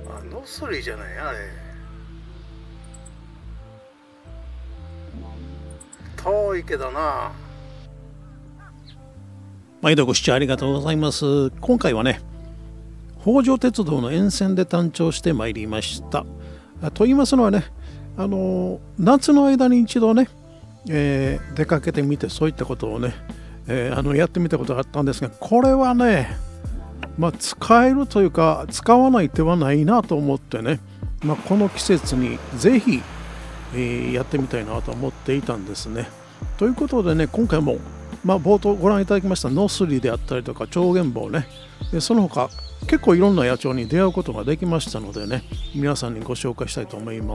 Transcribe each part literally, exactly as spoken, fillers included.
あ、ノスリじゃないあれ。遠いけどな。 毎度ご視聴ありがとうございます。今回はね、北条鉄道の沿線で誕生してまいりました。と言いますのはね、あの夏の間に一度ね、えー、出かけてみてそういったことをね、えー、あのやってみたことがあったんですが、これはね、まあ、使えるというか使わない手はないなと思ってね、まあ、この季節にぜひ、えー、やってみたいなと思っていたんですね。ということでね、今回もまあ、冒頭ご覧いただきましたノスリであったりとか超原棒ね、でその他結構いろんな野鳥に出会うことができましたのでね、皆さんにご紹介したいと思います。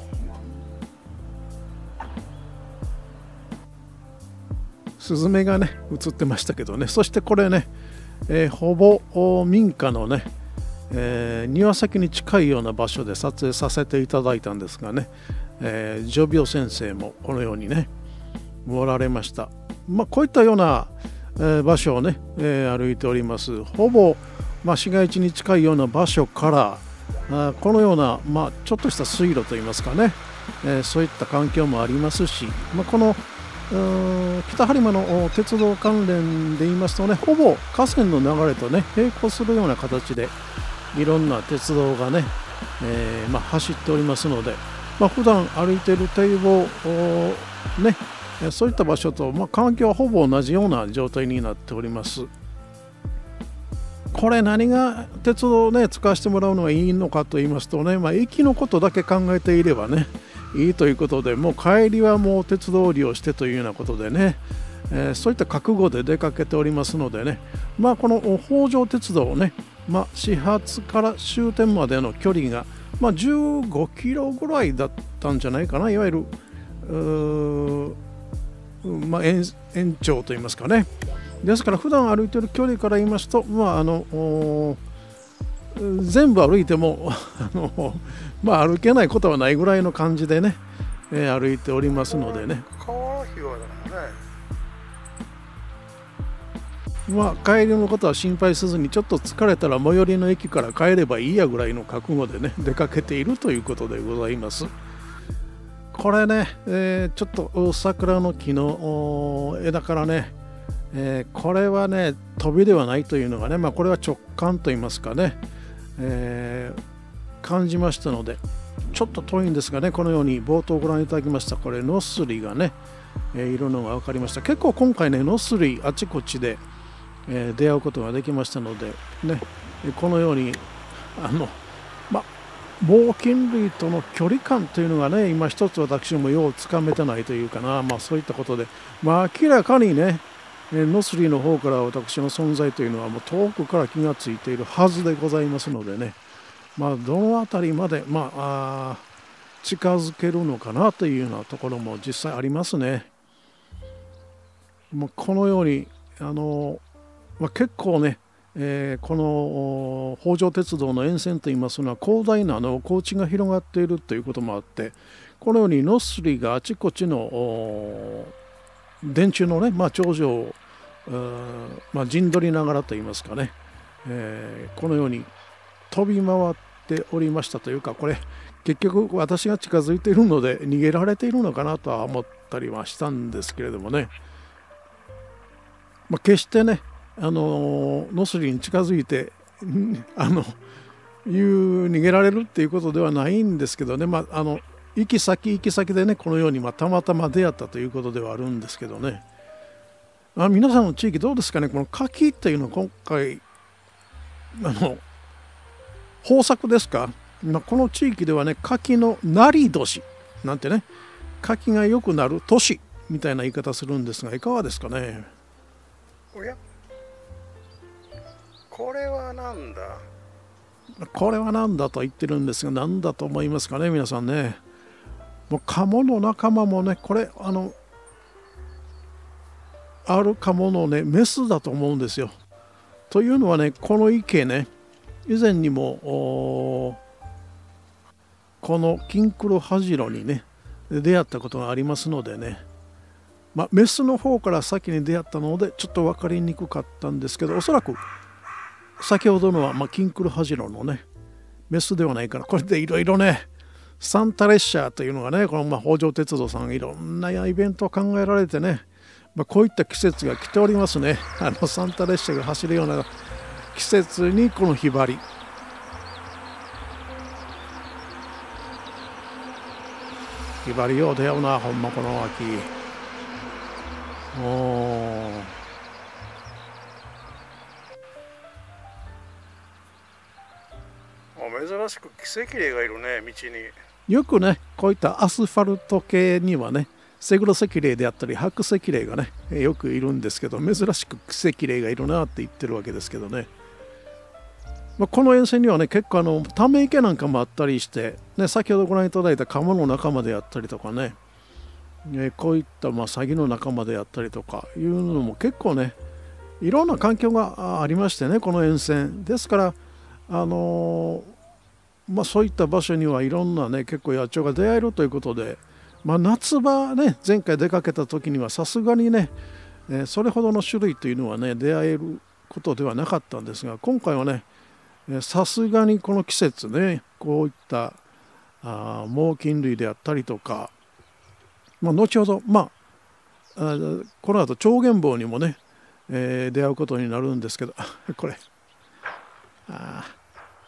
スズメがね映ってましたけどね、そしてこれね、えー、ほぼ民家のね、えー、庭先に近いような場所で撮影させていただいたんですがね、えー、ジョビオ先生もこのようにねおられました。まあ、こういったような、えー、場所をね、えー、歩いております。ほぼ、まあ、市街地に近いような場所からあこのような、まあ、ちょっとした水路といいますかね、えー、そういった環境もありますし、まあ、この北播磨の鉄道関連で言いますとね、ほぼ河川の流れとね並行するような形でいろんな鉄道がね、えーまあ、走っておりますので、まあ、普段歩いている堤防ね、そういった場所と、まあ、環境はほぼ同じような状態になっております。これ何が鉄道をね使わせてもらうのがいいのかと言いますとね、まあ、駅のことだけ考えていればねいいということで、もう帰りはもう鉄道を利用してというようなことでね、えー、そういった覚悟で出かけておりますのでね、まあこの北条鉄道をね、まあ、始発から終点までの距離が、まあ、じゅうごキロぐらいだったんじゃないかな、いわゆるうーまあ、延, 延長といいますかね。ですから普段歩いている距離から言いますと、まあ、あの全部歩いてもあの、まあ、歩けないことはないぐらいの感じでね、えー、歩いておりますのでね、 川ひわだね。 まあ、帰りのことは心配せずに、ちょっと疲れたら最寄りの駅から帰ればいいやぐらいの覚悟でね出かけているということでございます。これね、えー、ちょっと桜の木の枝からね、えー、これはね飛びではないというのがね、まあ、これは直感といいますかね、えー、感じましたので、ちょっと遠いんですがね、このように冒頭ご覧いただきましたこれノスリがね、えー、いるのが分かりました。結構今回ねノスリあちこちで、えー、出会うことができましたのでね、このようにあのまあ猛禽類との距離感というのがね今一つ私もようつかめてないというかな、まあ、そういったことで、まあ、明らかにねノスリの方から私の存在というのはもう遠くから気がついているはずでございますのでね、まあ、どの辺りまで、まあ、あ近づけるのかなというようなところも実際ありますね。もうこのようにあの、まあ、結構ねえー、この北条鉄道の沿線といいますのは広大なの高地が広がっているということもあって、このようにノスリがあちこちの電柱のね、まあ、頂上を、まあ、陣取りながらといいますかね、えー、このように飛び回っておりましたというか、これ結局私が近づいているので逃げられているのかなとは思ったりはしたんですけれどもね、まあ、決してねあのノスリに近づいてあのいう逃げられるっていうことではないんですけどね、まあ、あの行き先行き先でねこのように、まあ、たまたま出会ったということではあるんですけどね、あ皆さんの地域どうですかね。この柿っていうのは今回あの豊作ですか。まあ、この地域ではね柿のなり年なんてね、柿が良くなる年みたいな言い方するんですが、いかがですかね。 おやこれはなんだこれは何だと言ってるんですが、何だと思いますかね皆さんね。もうカモの仲間もね、これあのあるカモのねメスだと思うんですよ。というのはね、この池ね以前にもこのキンクロハジロにね出会ったことがありますのでね、まあ、メスの方から先に出会ったのでちょっと分かりにくかったんですけど、おそらく先ほどのは、まあ、キンクルハジロのねメスではないから、これでいろいろね、サンタ列車というのがね、このまあ北条鉄道さんいろんなイベントを考えられてね、まあ、こういった季節が来ておりますね。あのサンタ列車が走るような季節にこのひばり。ひばりよう出会うな、ほんまこの秋。おー。 珍しく奇跡霊がいるね、道に。 よくね、こういったアスファルト系にはね、セグロ石霊であったり白石霊がね、よくいるんですけど、珍しく奇跡霊がいるなって言ってるわけですけどね。まあ、この沿線にはね、結構あのため池なんかもあったりして、ね、先ほどご覧いただいたカモの仲間であったりとかね、えこういったまあサギの仲間であったりとかいうのも結構ね、いろんな環境がありましてね、この沿線ですから、あのーまあ、そういった場所にはいろんなね結構野鳥が出会えるということで、まあ、夏場ね前回出かけた時にはさすがにね、えー、それほどの種類というのはね出会えることではなかったんですが、今回はねさすがにこの季節ねこういったあ猛禽類であったりとか、まあ、後ほどまああこの後チョウゲンボウにもね、えー、出会うことになるんですけどこれああ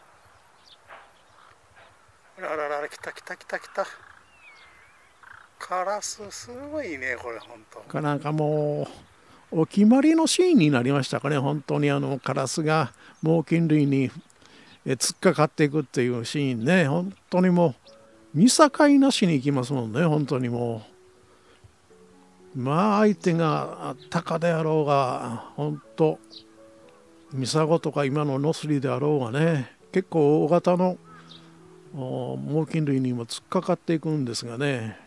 あららら、来た来た来た来た。カラスすごいね、これ本当。 なんかもうお決まりのシーンになりましたかね、本当にあのカラスが猛禽類に突っかかっていくっていうシーンね、本当にもう見境なしに行きますもんね、本当にもう。まあ相手がタカであろうが、本当ミサゴとか今のノスリであろうがね、結構大型の猛禽類にも突っかかっていくんですがね、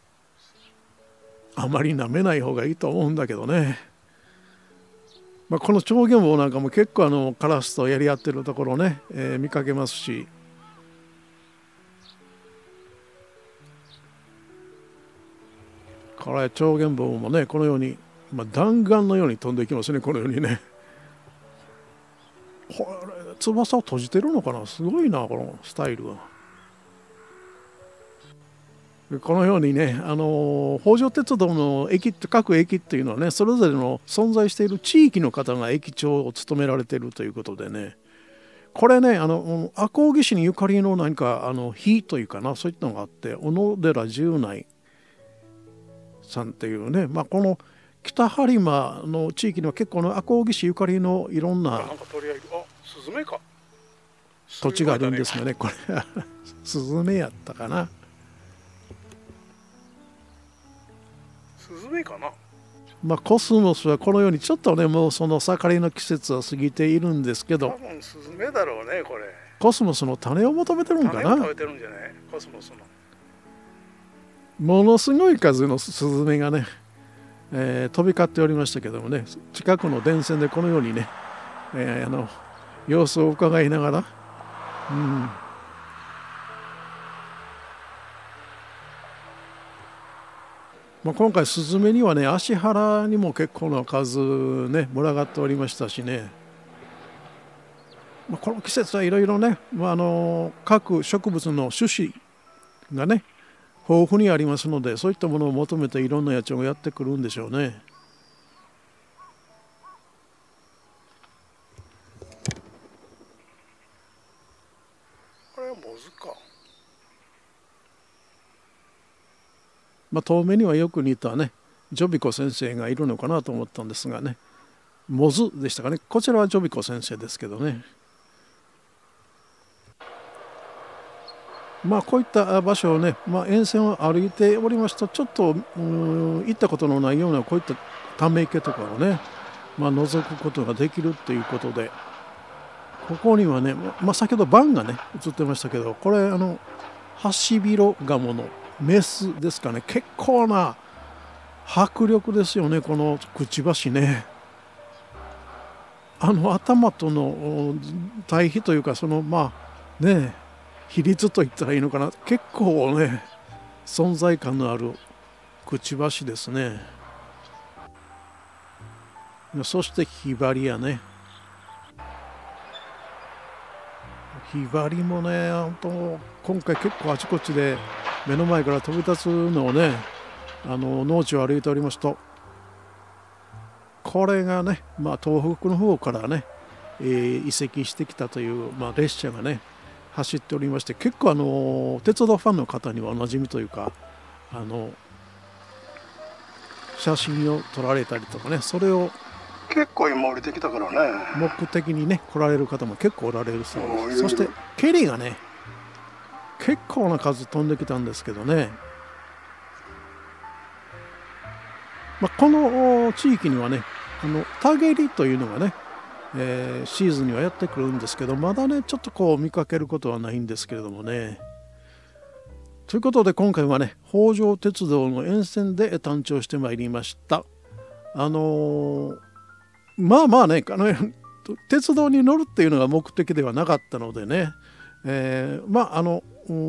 あまり舐めない方がいいと思うんだけどね。まあ、このチョウゲンボウなんかも結構あのカラスとやり合ってるところね、えー、見かけますし、これチョウゲンボウもねこのように、まあ、弾丸のように飛んでいきますね、このようにね。これ翼を閉じてるのかな、すごいなこのスタイルは。このようにね、あの北条鉄道の駅各駅っていうのはね、それぞれの存在している地域の方が駅長を務められているということでね、これね、あの赤荻市にゆかりの何かあの碑というかな、そういったのがあって、小野寺十内さんっていうね、まあ、この北播磨の地域には結構の赤荻市ゆかりのいろんななんかとりあえず、あ、スズメか。 土地があるんですがね、これスズメやったかな。 スズメかな。 まあコスモスはこのようにちょっとねもうその盛りの季節は過ぎているんですけど、 多分スズメだろうね、これ。 コスモスの種を求めてるんかな。 種を食べてるんじゃない、コスモスの。 ものすごい数のスズメがね、えー飛び交っておりましたけどもね、近くの電線でこのようにね、えーあの様子を伺いながら、うん、まあ、今回スズメにはね芦原にも結構な数ね群がっておりましたしね、まあ、この季節はいろいろね、まあ、あの各植物の種子がね豊富にありますので、そういったものを求めていろんな野鳥がやってくるんでしょうね。 これはモズか。 まあ、遠目にはよく似たねジョビコ先生がいるのかなと思ったんですがね、モズでしたかね。こちらはジョビコ先生ですけどね。まあこういった場所をね、まあ、沿線を歩いておりますと、ちょっとうん行ったことのないようなこういったため池とかをね、まあ、覗くことができるっていうことで、ここにはね、まあ、先ほどバンがね映ってましたけど、これあのハシビロガモのメスですかね。結構な迫力ですよね、このくちばしね。あの頭との対比というか、そのまあね比率と言ったらいいのかな、結構ね存在感のあるくちばしですね。そしてヒバリやね、 ひばりもね、本当今回結構あちこちで目の前から飛び立つのをね、あの農地を歩いておりますと、これがね、まあ、東北の方からね、えー、移籍してきたという、まあ、列車がね走っておりまして、結構あの鉄道ファンの方にはおなじみというか、あの写真を撮られたりとかね、それを結構今降りてきたからね、 目的にね来られる方も結構おられるそうです。そしてケリがね結構な数飛んできたんですけどね、まあ、この地域にはねあの田蹴りというのがね、えー、シーズンにはやってくるんですけど、まだねちょっとこう見かけることはないんですけれどもね。ということで今回はね北条鉄道の沿線で誕生してまいりました。あのー、まあまあねあの鉄道に乗るっていうのが目的ではなかったのでね、えー、まああの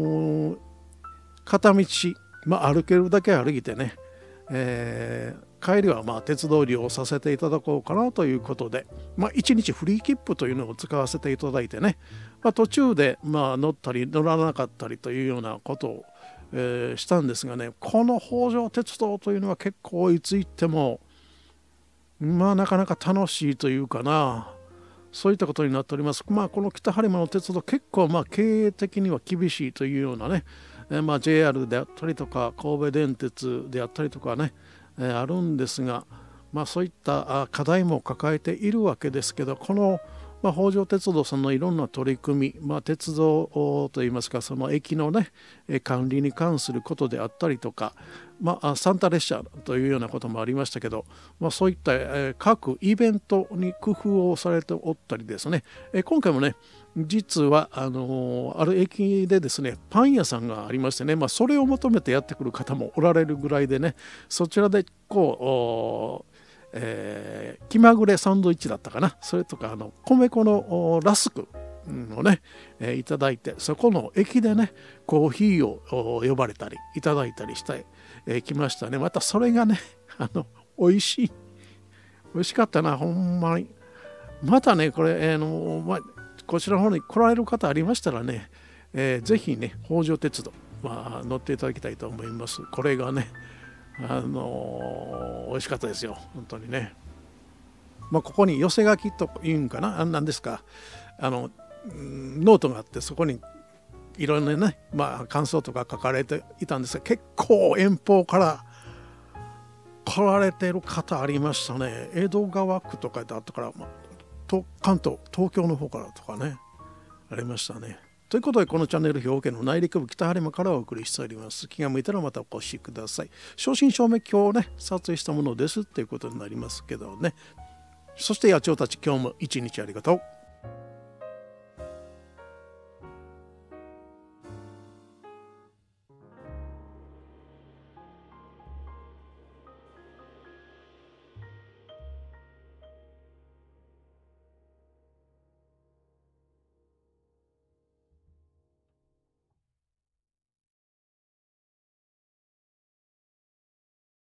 片道、まあ、歩けるだけ歩いてね、えー、帰りはまあ鉄道利用させていただこうかなということで、まあ、いちにちフリー切符というのを使わせていただいてね、まあ、途中でまあ乗ったり乗らなかったりというようなことを、えー、したんですがね、この北条鉄道というのは結構いつ行ってもまあなかなか楽しいというかな、そういったことになっております。まあこの北播磨の鉄道結構まあ経営的には厳しいというようなね、えー、まあ ジェイアール であったりとか神戸電鉄であったりとかね、えー、あるんですが、まあそういった課題も抱えているわけですけど、このまあ、北条鉄道さんのいろんな取り組み、まあ、鉄道といいますかその駅のね管理に関することであったりとか、まあ、サンタ列車というようなこともありましたけど、まあ、そういった各イベントに工夫をされておったりですね、今回もね実はあのある駅でですねパン屋さんがありましてね、まあ、それを求めてやってくる方もおられるぐらいでね、そちらでこうえー、気まぐれサンドイッチだったかな、それとかあの米粉のラスクをね、えー、いただいて、そこの駅でねコーヒーを呼ばれたりいただいたりしてき、えー、ましたね。またそれがねあの美味しい美味しかったな、ほんまに。またねこれ、えーのまあ、こちらの方に来られる方ありましたらね、えー、ぜひね北条鉄道、まあ、乗っていただきたいと思います。これがねあのー、美味しかったですよ本当にね。まあ、ここに寄せ書きというんかな、あんなんですか、あのノートがあって、そこにいろんなね、まあ、感想とか書かれていたんですが、結構遠方から来られてる方ありましたね。江戸川区とかであったから、まあ、関東東京の方からとかねありましたね。ということでこのチャンネル兵庫県の内陸部北播磨からお送りしております。気が向いたらまたお越しください。正真正銘今日ね撮影したものですっていうことになりますけどね。そして野鳥たち今日も一日ありがとう。